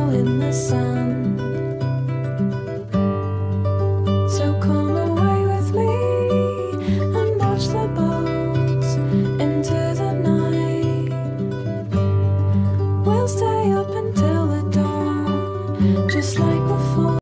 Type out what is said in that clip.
all in the sand. So come away with me and watch the boats into the night. We'll stay up until the dawn, just like before.